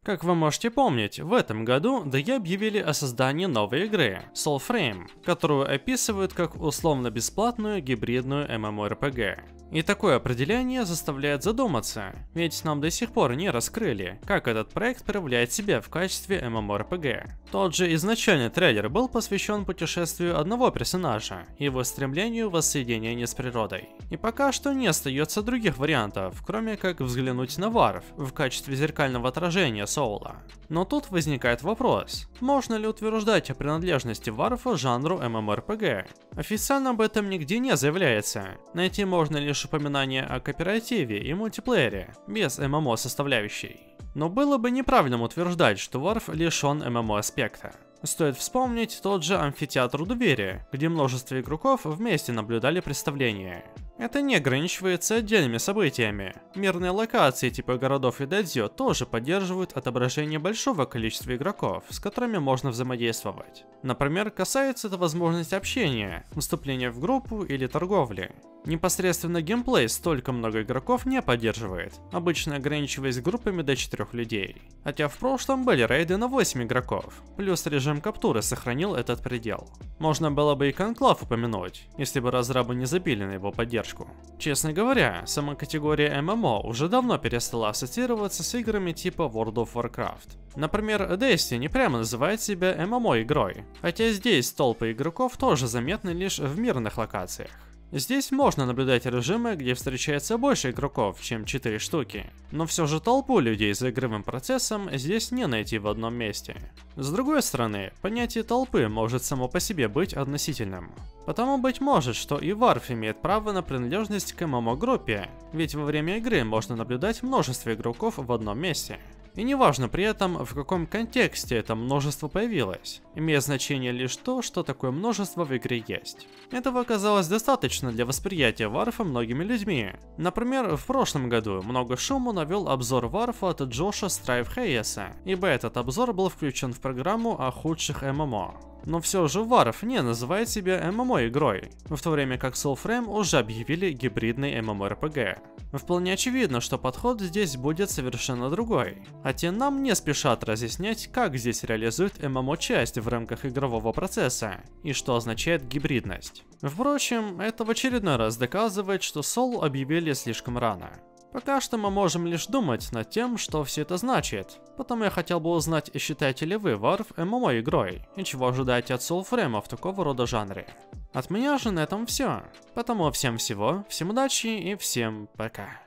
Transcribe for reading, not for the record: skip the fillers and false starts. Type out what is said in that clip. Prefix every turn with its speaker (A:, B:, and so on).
A: Как вы можете помнить, в этом году DIE объявили о создании новой игры Soulframe, которую описывают как условно-бесплатную гибридную MMORPG. И такое определение заставляет задуматься, ведь нам до сих пор не раскрыли, как этот проект проявляет себя в качестве MMORPG. Тот же изначальный трейлер был посвящен путешествию одного персонажа и его стремлению воссоединения с природой. И пока что не остается других вариантов, кроме как взглянуть на Варф в качестве зеркального отражения Соула. Но тут возникает вопрос, можно ли утверждать о принадлежности Варфа жанру MMORPG? Официально об этом нигде не заявляется, найти можно лишь упоминание о кооперативе и мультиплеере, без ММО составляющей. Но было бы неправильным утверждать, что Варф лишен ММО аспекта. Стоит вспомнить тот же амфитеатр доверия, где множество игроков вместе наблюдали представление. Это не ограничивается отдельными событиями. Мирные локации типа городов и дадзё тоже поддерживают отображение большого количества игроков, с которыми можно взаимодействовать. Например, касается это возможности общения, вступления в группу или торговли. Непосредственно геймплей столько много игроков не поддерживает, обычно ограничиваясь группами до 4 людей. Хотя в прошлом были рейды на 8 игроков, плюс режим каптуры сохранил этот предел. Можно было бы и Конклав упомянуть, если бы разрабы не забили на его поддержку. Честно говоря, сама категория ММО уже давно перестала ассоциироваться с играми типа World of Warcraft. Например, Destiny прямо называет себя ММО игрой, хотя здесь толпы игроков тоже заметны лишь в мирных локациях. Здесь можно наблюдать режимы, где встречается больше игроков, чем 4 штуки, но все же толпу людей за игровым процессом здесь не найти в одном месте. С другой стороны, понятие толпы может само по себе быть относительным. Потому быть может, что и Варф имеет право на принадлежность к ММО-группе, ведь во время игры можно наблюдать множество игроков в одном месте. И неважно при этом, в каком контексте это множество появилось, имеет значение лишь то, что такое множество в игре есть. Этого оказалось достаточно для восприятия Варфа многими людьми. Например, в прошлом году много шума навел обзор Варфа от Джоша Страйвхейеса, ибо этот обзор был включен в программу о худших ММО. Но все же Варф не называет себя ММО-игрой, в то время как Soulframe уже объявили гибридный MMORPG. Вполне очевидно, что подход здесь будет совершенно другой, хотя нам не спешат разъяснять, как здесь реализует ММО-часть в рамках игрового процесса, и что означает гибридность. Впрочем, это в очередной раз доказывает, что Soul объявили слишком рано. Пока что мы можем лишь думать над тем, что все это значит. Потому я хотел бы узнать, считаете ли вы Варф ММО игрой, и чего ожидаете от Soulframe в такого рода жанре. От меня же на этом все. Потому всем всего, всем удачи и всем пока.